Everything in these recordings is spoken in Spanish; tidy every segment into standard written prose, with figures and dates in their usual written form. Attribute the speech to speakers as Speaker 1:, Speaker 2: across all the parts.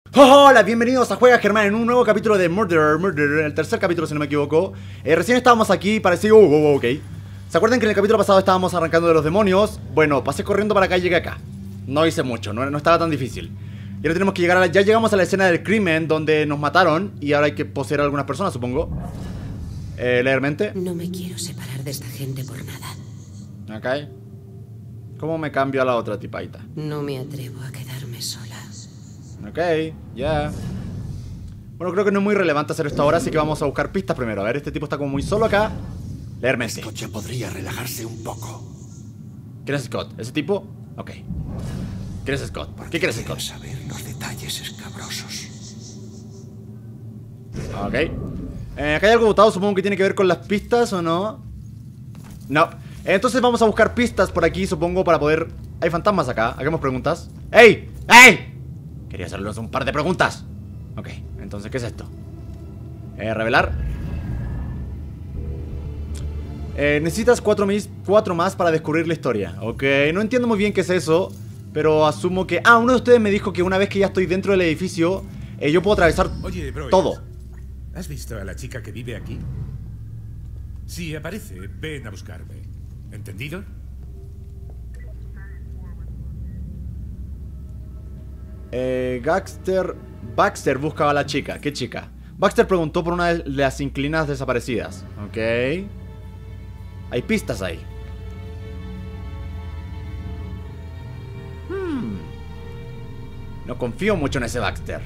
Speaker 1: Hola, bienvenidos a Juega Germán en un nuevo capítulo de Murder, el tercer capítulo si no me equivoco. Recién estábamos aquí, parecía... ok. ¿Se acuerdan que en el capítulo pasado estábamos arrancando de los demonios? Bueno, pasé corriendo para acá y llegué acá. No hice mucho, no estaba tan difícil. Y ahora tenemos que llegar a ya llegamos a la escena del crimen donde nos mataron. Y ahora hay que poseer a algunas personas, supongo. Leer mente.
Speaker 2: No me quiero separar de esta gente por nada.
Speaker 1: Ok. ¿Cómo me cambio a la otra tipaita?
Speaker 2: No me atrevo a quedarme sola.
Speaker 1: Ok, ya. Bueno, creo que no es muy relevante hacer esto ahora, así que vamos a buscar pistas primero. A ver, este tipo está como muy solo acá. Leer mente.
Speaker 3: Scott ya podría relajarse un poco.
Speaker 1: ¿Quién es Scott? ¿Ese tipo? Ok. ¿Quién es Scott? ¿Qué quieres, Scott?
Speaker 3: Saber los detalles escabrosos.
Speaker 1: Ok. Acá hay algo botado, supongo que tiene que ver con las pistas, ¿o no? No. Entonces vamos a buscar pistas por aquí, supongo, para poder... Hay fantasmas acá, hagamos preguntas. ¡Ey! ¡Ey! Quería hacerles un par de preguntas. Ok, entonces, ¿qué es esto? Revelar. Necesitas 4 más para descubrir la historia. Ok, no entiendo muy bien qué es eso, pero asumo que... Ah, uno de ustedes me dijo que una vez que ya estoy dentro del edificio, yo puedo atravesar todo.
Speaker 4: ¿Has visto a la chica que vive aquí? Si aparece, ven a buscarme. ¿Entendido?
Speaker 1: Baxter buscaba a la chica. ¿Qué chica? Baxter preguntó por una de las inquilinas desaparecidas. Ok. Hay pistas ahí. No confío mucho en ese Baxter.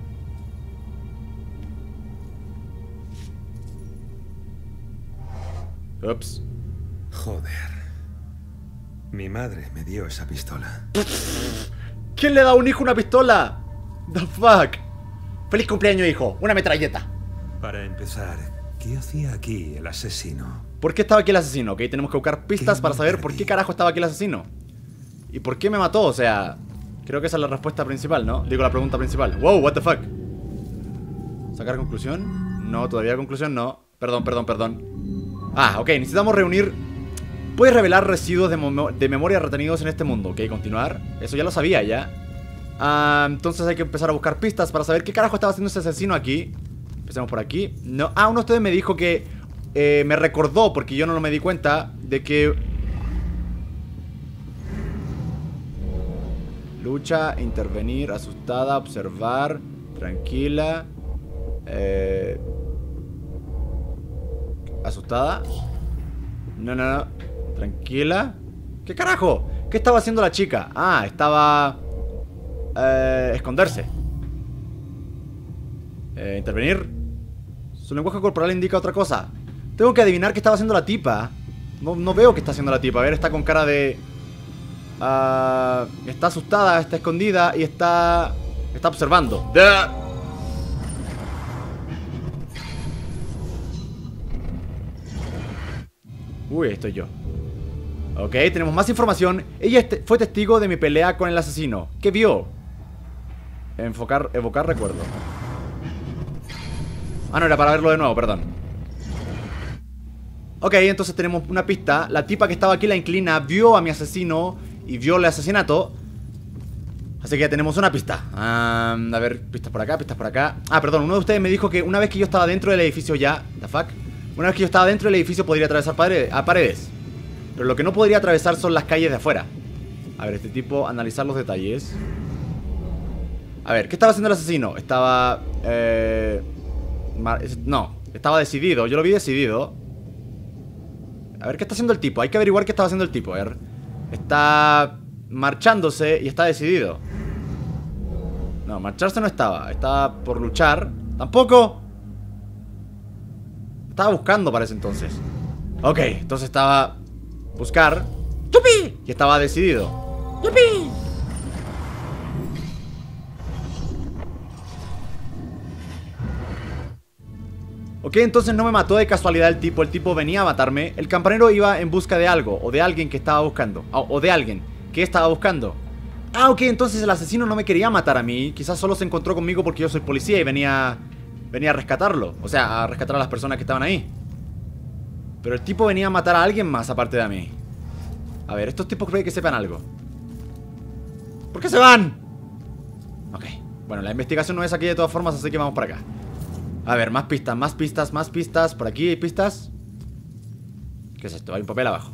Speaker 1: Ups.
Speaker 3: Joder. Mi madre me dio esa pistola.
Speaker 1: ¿Quién le da a un hijo una pistola? The fuck. Feliz cumpleaños, hijo. Una metralleta.
Speaker 3: Para empezar, ¿qué hacía aquí el asesino?
Speaker 1: ¿Por qué estaba aquí el asesino? Ok, tenemos que buscar pistas para saber por qué carajo estaba aquí el asesino. ¿Y por qué me mató? O sea, creo que esa es la respuesta principal, ¿no? Digo, la pregunta principal. Wow, what the fuck. ¿Sacar conclusión? No, todavía conclusión no. Perdón. Ah, ok, necesitamos reunir... Puedes revelar residuos de memoria retenidos en este mundo. Ok, continuar. Eso ya lo sabía, ya. Entonces hay que empezar a buscar pistas para saber qué carajo estaba haciendo ese asesino aquí. Empecemos por aquí. No. Ah, uno de ustedes me dijo que... me recordó, porque yo no me di cuenta, de que... Lucha, intervenir, asustada, observar, tranquila. ¿Asustada? No. Tranquila. ¿Qué carajo? ¿Qué estaba haciendo la chica? Ah, estaba... esconderse. Intervenir. Su lenguaje corporal indica otra cosa. Tengo que adivinar qué estaba haciendo la tipa. No veo qué está haciendo la tipa. A ver, está con cara de... está asustada, está escondida y está observando. Uy, ahí estoy yo. Ok, tenemos más información. Ella fue testigo de mi pelea con el asesino. ¿Qué vio? Evocar recuerdo. Ah, no, era para verlo de nuevo, perdón. Ok, entonces tenemos una pista. La tipa que estaba aquí, la inclina, vio a mi asesino y vio el asesinato. Así que ya tenemos una pista. A ver, pistas por acá. Ah, perdón, uno de ustedes me dijo que una vez que yo estaba dentro del edificio ya... The fuck. Una vez que yo estaba dentro del edificio podría atravesar paredes. Pero lo que no podría atravesar son las calles de afuera. A ver, este tipo, analizar los detalles. A ver, ¿qué estaba haciendo el asesino? Estaba... no, estaba decidido, yo lo vi decidido. A ver, ¿qué está haciendo el tipo? Hay que averiguar qué estaba haciendo el tipo, a ver. Está marchándose y está decidido. No, marcharse no estaba. Estaba por luchar. ¡Tampoco! Estaba buscando para ese entonces. Ok, entonces estaba... Buscar. ¡Yupi! Y estaba decidido. ¡Yupi! Ok, entonces no me mató de casualidad el tipo. El tipo venía a matarme. El campanero iba en busca de algo. O de alguien que estaba buscando. O de alguien que estaba buscando. Ah, ok, entonces el asesino no me quería matar a mí. Quizás solo se encontró conmigo porque yo soy policía y venía a rescatarlo. O sea, a rescatar a las personas que estaban ahí. Pero el tipo venía a matar a alguien más aparte de a mí. A ver, estos tipos creen que sepan algo. ¿Por qué se van? Ok. Bueno, la investigación no es aquí de todas formas, así que vamos para acá. A ver, más pistas, más pistas, más pistas. Por aquí hay pistas. ¿Qué es esto? Hay un papel abajo.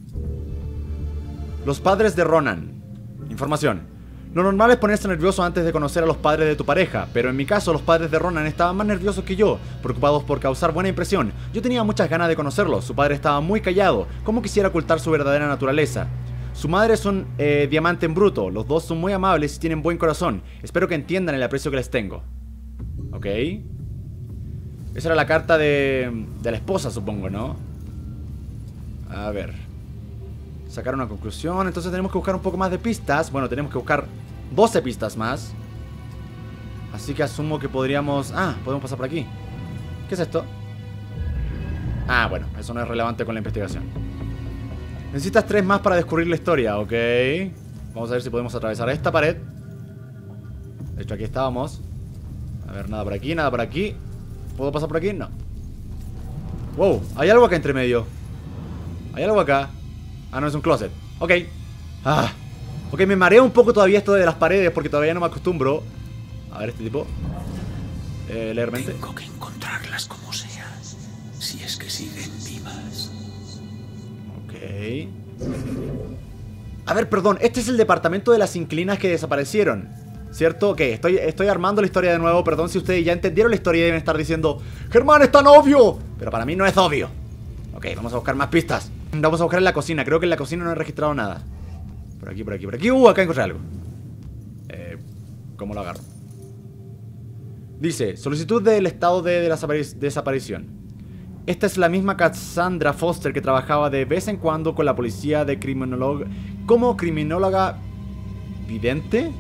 Speaker 1: Los padres de Ronan. Información. Lo normal es ponerse nervioso antes de conocer a los padres de tu pareja, pero en mi caso los padres de Ronan estaban más nerviosos que yo, preocupados por causar buena impresión. Yo tenía muchas ganas de conocerlos, su padre estaba muy callado, como quisiera ocultar su verdadera naturaleza. Su madre es un diamante en bruto, los dos son muy amables y tienen buen corazón. Espero que entiendan el aprecio que les tengo. Ok. Esa era la carta de la esposa, supongo, ¿no? A ver. Sacar una conclusión. Entonces tenemos que buscar un poco más de pistas. Bueno, tenemos que buscar 12 pistas más. Así que asumo que podríamos... Ah, podemos pasar por aquí. ¿Qué es esto? Ah, bueno, eso no es relevante con la investigación. Necesitas 3 más para descubrir la historia, ok. Vamos a ver si podemos atravesar esta pared. De hecho, aquí estábamos. A ver, nada por aquí, nada por aquí. ¿Puedo pasar por aquí? No. Wow, hay algo acá entre medio. Hay algo acá. Ah, no, es un closet. Ok. Ah. Ok, me marea un poco todavía esto de las paredes porque todavía no me acostumbro. A ver, este tipo. Leer mente.
Speaker 5: Tengo que encontrarlas como sea. Si es que siguen vivas.
Speaker 1: Ok. A ver, perdón. Este es el departamento de las inquilinas que desaparecieron, ¿cierto? Ok, estoy armando la historia de nuevo. Perdón si ustedes ya entendieron la historia y deben estar diciendo Germán, es tan obvio. Pero para mí no es obvio. Ok, vamos a buscar más pistas. Vamos a buscar en la cocina. Creo que en la cocina no he registrado nada. Por aquí, por aquí, por aquí. Acá encontré algo. ¿Cómo lo agarro? Dice, solicitud del estado de desaparición. Esta es la misma Cassandra Foster que trabajaba de vez en cuando con la policía de criminóloga. ¿Como criminóloga vidente?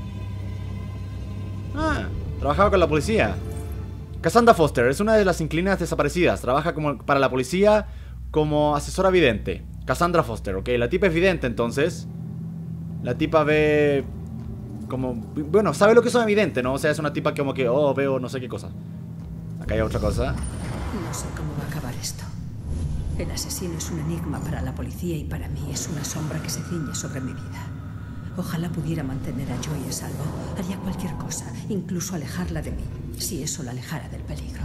Speaker 1: Ah, trabajaba con la policía. Cassandra Foster es una de las inquilinas desaparecidas. Trabaja para la policía como asesora vidente. Cassandra Foster, ok. La tipa es vidente, entonces. La tipa ve... como... bueno, sabe lo que es una vidente, ¿no? O sea, es una tipa como que... oh, veo no sé qué cosa. Acá hay otra cosa.
Speaker 2: No sé cómo va a acabar esto. El asesino es un enigma para la policía y para mí es una sombra que se ciñe sobre mi vida. Ojalá pudiera mantener a Joy a salvo. Haría cualquier cosa, incluso alejarla de mí, si eso la alejara del peligro.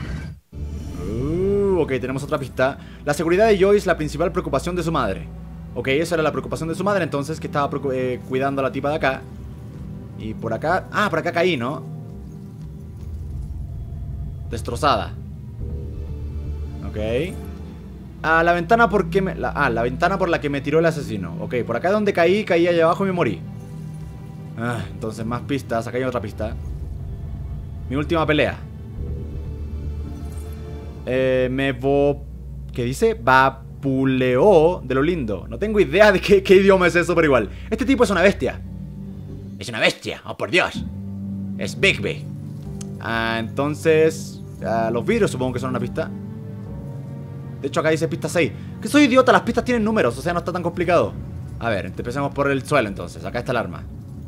Speaker 1: Ok, tenemos otra pista. La seguridad de Joy es la principal preocupación de su madre. Ok, esa era la preocupación de su madre entonces, que estaba cuidando a la tipa de acá. Y por acá... ah, por acá caí, ¿no? Destrozada. Ok. Ah, la ventana por que me... la ventana por la que me tiró el asesino. Ok, por acá donde caí allá abajo y me morí. Ah, entonces más pistas. Acá hay otra pista. Mi última pelea. ¿qué dice? Vapuleó de lo lindo. No tengo idea de qué idioma es eso, pero igual. Este tipo es una bestia. Es una bestia, oh por Dios. Es Bigby. Ah, entonces... los vidrios supongo que son una pista. De hecho acá dice pista 6. Que soy idiota, las pistas tienen números, o sea no está tan complicado. A ver, empecemos por el suelo entonces. Acá está el arma.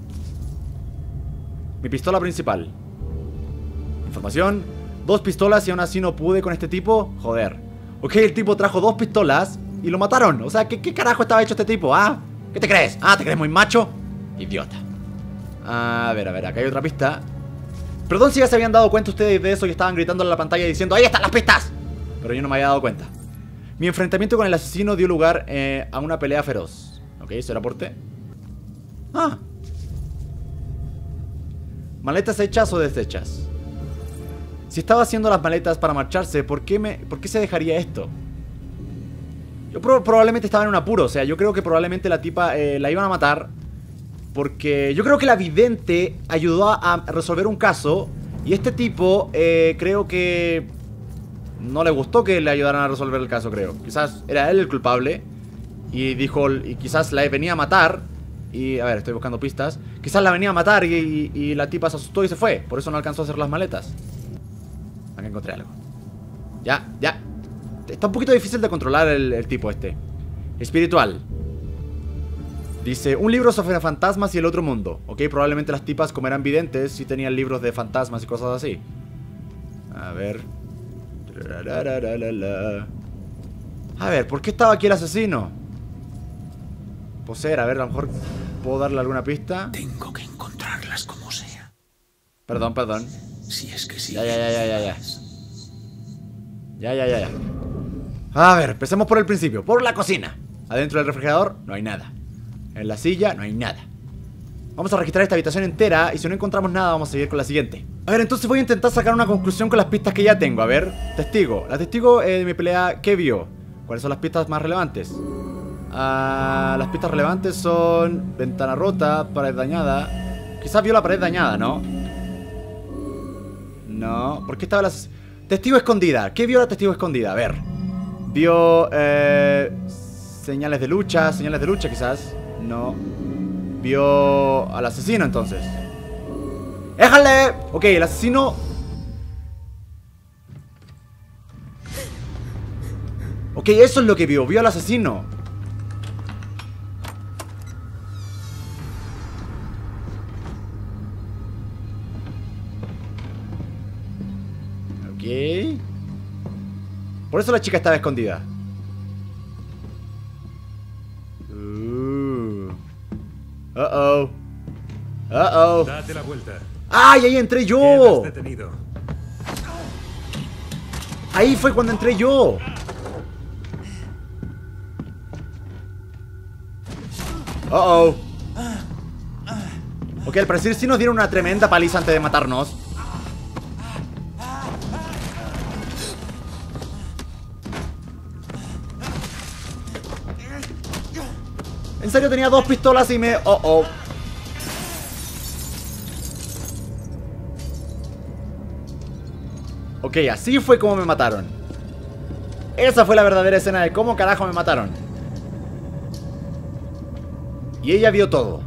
Speaker 1: Mi pistola principal. Información. 2 pistolas y aún así no pude con este tipo. Joder. Ok, el tipo trajo 2 pistolas y lo mataron. O sea, ¿qué carajo estaba hecho este tipo? ¿Ah? ¿Qué te crees? ¿Ah, te crees muy macho? Idiota. A ver, acá hay otra pista. Perdón si ya se habían dado cuenta ustedes de eso y estaban gritando en la pantalla diciendo ¡ahí están las pistas! Pero yo no me había dado cuenta. Mi enfrentamiento con el asesino dio lugar a una pelea feroz. Ok, ¿eso era porte? Ah. ¿Maletas hechas o deshechas? Si estaba haciendo las maletas para marcharse, ¿por qué se dejaría esto? Yo probablemente estaba en un apuro. O sea, yo creo que probablemente la tipa la iban a matar. Porque yo creo que la vidente ayudó a resolver un caso. Y este tipo creo que no le gustó que le ayudaran a resolver el caso, creo. Quizás era él el culpable. Y dijo, y quizás la venía a matar. Y, a ver, estoy buscando pistas. Quizás la venía a matar y la tipa se asustó y se fue. Por eso no alcanzó a hacer las maletas. Acá encontré algo. Ya. Está un poquito difícil de controlar el tipo este. Espiritual. Dice, un libro sobre fantasmas y el otro mundo. Ok, probablemente las tipas, como eran videntes, sí tenían libros de fantasmas y cosas así. A ver. A ver, ¿por qué estaba aquí el asesino? Poseer, a ver, a lo mejor puedo darle alguna pista.
Speaker 5: Tengo que encontrarlas como sea.
Speaker 1: Perdón, perdón.
Speaker 5: Si es que
Speaker 1: Ya. Ya. A ver, empecemos por el principio. Por la cocina. Adentro del refrigerador no hay nada. En la silla no hay nada. Vamos a registrar esta habitación entera y si no encontramos nada vamos a seguir con la siguiente. A ver, entonces voy a intentar sacar una conclusión con las pistas que ya tengo. A ver, testigo. La testigo de mi pelea, ¿qué vio? ¿Cuáles son las pistas más relevantes? Las pistas relevantes son ventana rota, pared dañada. Quizás vio la pared dañada, ¿no? No, ¿por qué estaba la... Testigo escondida, ¿qué vio la testigo escondida? A ver. Vio señales de lucha quizás. No. Vio al asesino entonces. ¡Déjale! Ok, el asesino... Ok, eso es lo que vio, vio al asesino. Ok. Por eso la chica estaba escondida. Uh-oh. Uh-oh.
Speaker 4: Date la vuelta.
Speaker 1: ¡Ay! Ahí entré yo.
Speaker 4: Quedas detenido.
Speaker 1: Ahí fue cuando entré yo. Uh-oh. Ok, al parecer sí nos dieron una tremenda paliza antes de matarnos. En serio tenía 2 pistolas y me... Oh. Ok, así fue como me mataron. Esa fue la verdadera escena de cómo carajo me mataron. Y ella vio todo.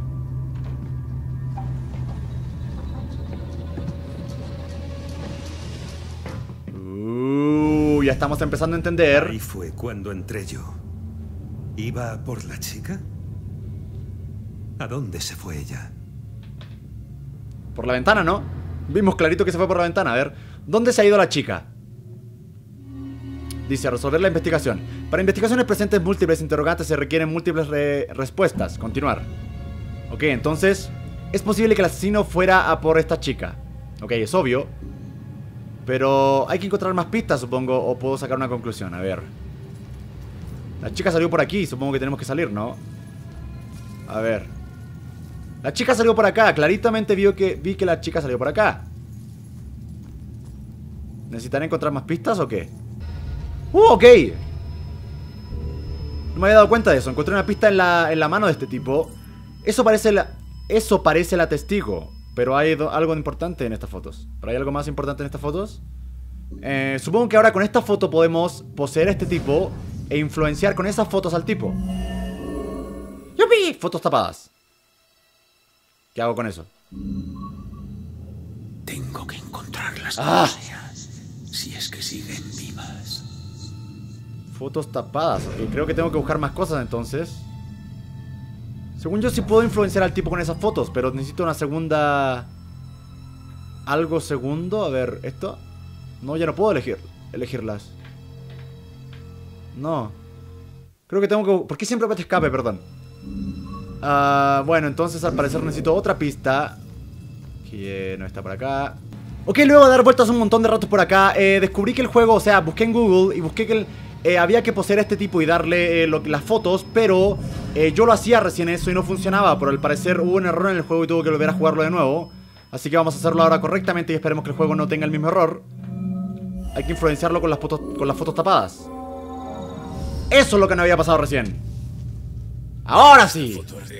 Speaker 1: Ya estamos empezando a entender.
Speaker 3: Ahí fue cuando entré yo. ¿Iba por la chica? ¿A dónde se fue ella?
Speaker 1: Por la ventana, ¿no? Vimos clarito que se fue por la ventana. A ver, ¿dónde se ha ido la chica? Dice, resolver la investigación. Para investigaciones presentes múltiples interrogantes se requieren múltiples respuestas. Continuar. Ok, entonces es posible que el asesino fuera a por esta chica. Ok, es obvio. Pero hay que encontrar más pistas, supongo. O puedo sacar una conclusión, a ver. La chica salió por aquí, supongo que tenemos que salir, ¿no? A ver. La chica salió por acá, claritamente vi que la chica salió por acá. ¿Necesitaré encontrar más pistas o qué? Ok. No me había dado cuenta de eso. Encontré una pista en la mano de este tipo. Eso parece la testigo. Pero hay algo importante en estas fotos. ¿Pero hay algo más importante en estas fotos? Supongo que ahora con esta foto podemos poseer a este tipo e influenciar con esas fotos al tipo. ¡Yupi! Fotos tapadas. ¿Qué hago con eso?
Speaker 5: Tengo que encontrarlas como sea, si es que siguen vivas.
Speaker 1: Fotos tapadas. Ok, creo que tengo que buscar más cosas entonces. Según yo sí puedo influenciar al tipo con esas fotos, pero necesito una segunda... ¿Algo segundo? A ver, ¿esto? No, ya no puedo elegirlas. No. Creo que tengo que... ¿Por qué siempre me te escape? Perdón. Bueno, entonces al parecer necesito otra pista. Que no está por acá. Ok, luego de dar vueltas un montón de ratos por acá, descubrí que el juego, o sea, busqué en Google y busqué que había que poseer a este tipo y darle las fotos, pero yo lo hacía recién eso y no funcionaba. Pero al parecer hubo un error en el juego y tuve que volver a jugarlo de nuevo. Así que vamos a hacerlo ahora correctamente y esperemos que el juego no tenga el mismo error. Hay que influenciarlo con las fotos tapadas. Eso es lo que no había pasado recién. ¡Ahora sí!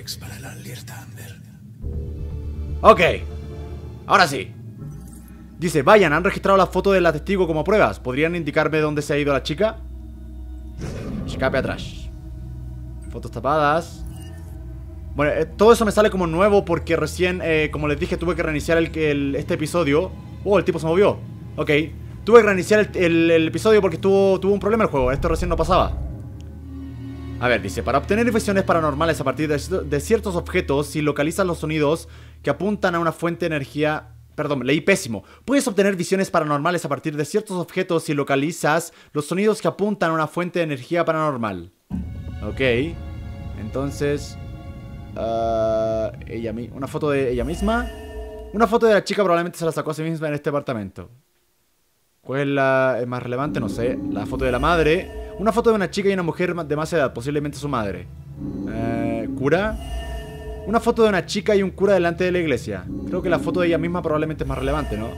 Speaker 1: Ok. Ahora sí. Dice, vayan, han registrado la foto de la testigo como pruebas. ¿Podrían indicarme dónde se ha ido la chica? Escape atrás. Fotos tapadas. Bueno, todo eso me sale como nuevo porque recién, como les dije, tuve que reiniciar este episodio. Oh, el tipo se movió. Ok. Tuve que reiniciar el episodio porque tuvo un problema el juego. Esto recién no pasaba. A ver, dice, para obtener visiones paranormales a partir de ciertos objetos, si localizas los sonidos que apuntan a una fuente de energía... Perdón, leí pésimo. Puedes obtener visiones paranormales a partir de ciertos objetos si localizas los sonidos que apuntan a una fuente de energía paranormal. Ok. Entonces... una foto de ella misma. Una foto de la chica probablemente se la sacó a sí misma en este apartamento. ¿Cuál es la más relevante? No sé. La foto de la madre. Una foto de una chica y una mujer de más edad, posiblemente su madre. ¿Cura? Una foto de una chica y un cura delante de la iglesia. Creo que la foto de ella misma probablemente es más relevante, ¿no?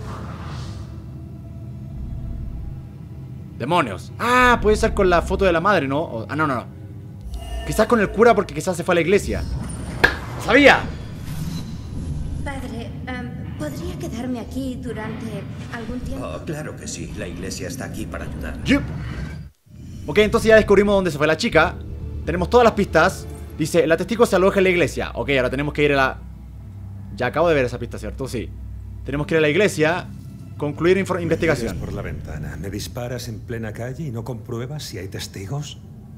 Speaker 1: ¡Demonios! Ah, puede ser con la foto de la madre, ¿no? No. Quizás con el cura porque quizás se fue a la iglesia. ¡Lo sabía!
Speaker 6: Padre, ¿podría quedarme aquí durante algún tiempo?
Speaker 5: Oh, claro que sí. La iglesia está aquí para ayudar.
Speaker 1: Yep. Ok, entonces ya descubrimos dónde se fue la chica. Tenemos todas las pistas. Dice, la testigo se aloja en la iglesia. Ok, ahora tenemos que ir a la... Ya acabo de ver esa pista, ¿cierto? Sí. Tenemos que ir a la iglesia. Concluir investigación.
Speaker 3: Por la ventana. ¿Me disparas en plena calle y no compruebas si hay testigos?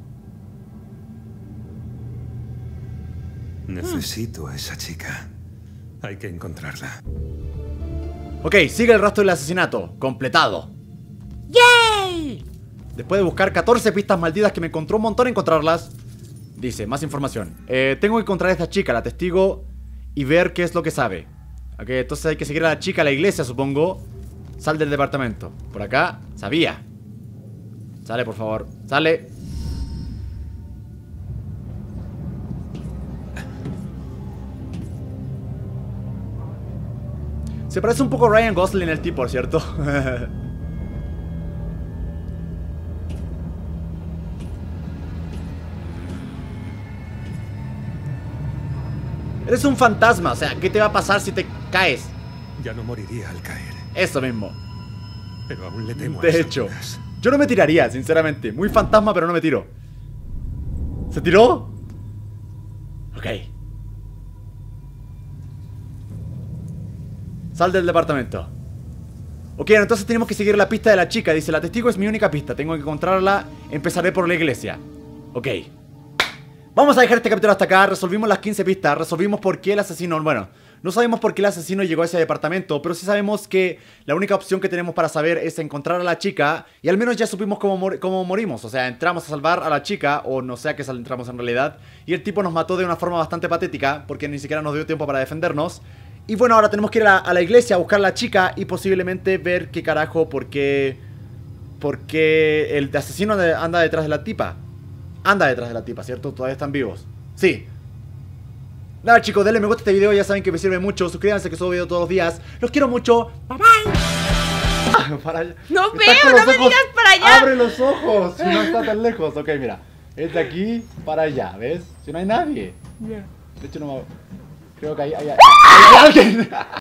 Speaker 3: Necesito a esa chica. Hay que encontrarla.
Speaker 1: Ok, sigue el rastro del asesinato. Completado. ¡Yay! Después de buscar 14 pistas malditas que me encontró un montón encontrarlas. Dice, más información. Tengo que encontrar a esta chica, la testigo, y ver qué es lo que sabe. Ok, entonces hay que seguir a la chica a la iglesia, supongo. Sal del departamento. Por acá, sabía. Sale, por favor. Sale. Se parece un poco a Ryan Gosling el tipo, ¿cierto? Eres un fantasma, o sea, ¿qué te va a pasar si te caes?
Speaker 3: Ya no moriría al caer.
Speaker 1: Eso mismo.
Speaker 3: Pero aún le temo a
Speaker 1: De
Speaker 3: las
Speaker 1: hecho,
Speaker 3: alturas.
Speaker 1: yo no me tiraría, sinceramente. Muy fantasma, pero no me tiro. ¿Se tiró? Ok. Sal del departamento. Ok, entonces tenemos que seguir la pista de la chica. Dice, la testigo es mi única pista. Tengo que encontrarla. Empezaré por la iglesia. Ok. Vamos a dejar este capítulo hasta acá. Resolvimos las 15 pistas. Resolvimos por qué el asesino... Bueno, no sabemos por qué el asesino llegó a ese departamento, pero sí sabemos que la única opción que tenemos para saber es encontrar a la chica. Y al menos ya supimos cómo morimos. O sea, entramos a salvar a la chica, o no sé a qué entramos en realidad. Y el tipo nos mató de una forma bastante patética, porque ni siquiera nos dio tiempo para defendernos. Y bueno, ahora tenemos que ir a la iglesia a buscar a la chica y posiblemente ver qué carajo, por qué el asesino anda detrás de la tipa. Anda detrás de la tipa, ¿cierto? Todavía están vivos. Sí. Nada, chicos, denle me gusta a este video, ya saben que me sirve mucho. Suscríbanse que subo video todos los días. Los quiero mucho. Bye bye. Para allá.
Speaker 7: No veo, no me digas para allá.
Speaker 1: Abre los ojos, si no está tan lejos. Ok, mira. Es de aquí para allá, ¿ves? Si no hay nadie. De hecho, no me... Creo que hay alguien.